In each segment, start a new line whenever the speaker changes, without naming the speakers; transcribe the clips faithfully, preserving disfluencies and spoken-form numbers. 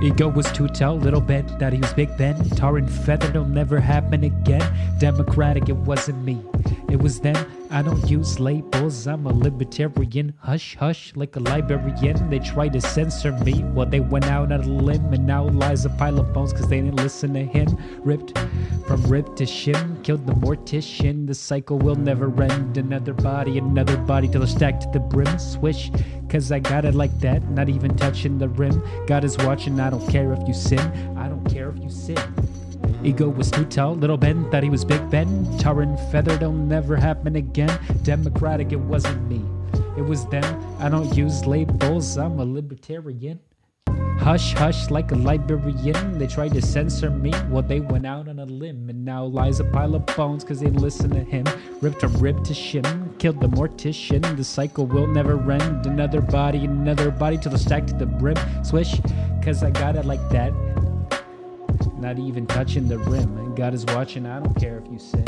Ego was too tall, little bit that he was big then. Tar and feather, it'll never happen again. Democratic, it wasn't me, it was them. I don't use labels, I'm a libertarian. Hush, hush, like a librarian. They tried to censor me, well they went out on a limb. And now lies a pile of bones cause they didn't listen to him. Ripped from rip to shim, killed the mortician. The cycle will never end. Another body, another body till they're stacked to the brim. Swish, cause I got it like that, not even touching the rim. God is watching, I don't care if you sin, I don't care if you sin. Ego was too tall, little Ben thought he was Big Ben. Tar and feather, it'll never happen again. Democratic, it wasn't me, it was them. I don't use labels, I'm a libertarian. Hush, hush, like a librarian. They tried to censor me, well they went out on a limb. And now lies a pile of bones cause they didn't listen to him. Ripped from rib to shim, killed the mortician. The cycle will never end. Another body, another body till they're stacked to the brim. Swish, cause I got it like that, not even touching the rim. And God is watching, I don't care if you sin.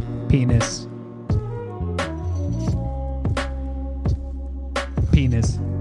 Penis. Penis.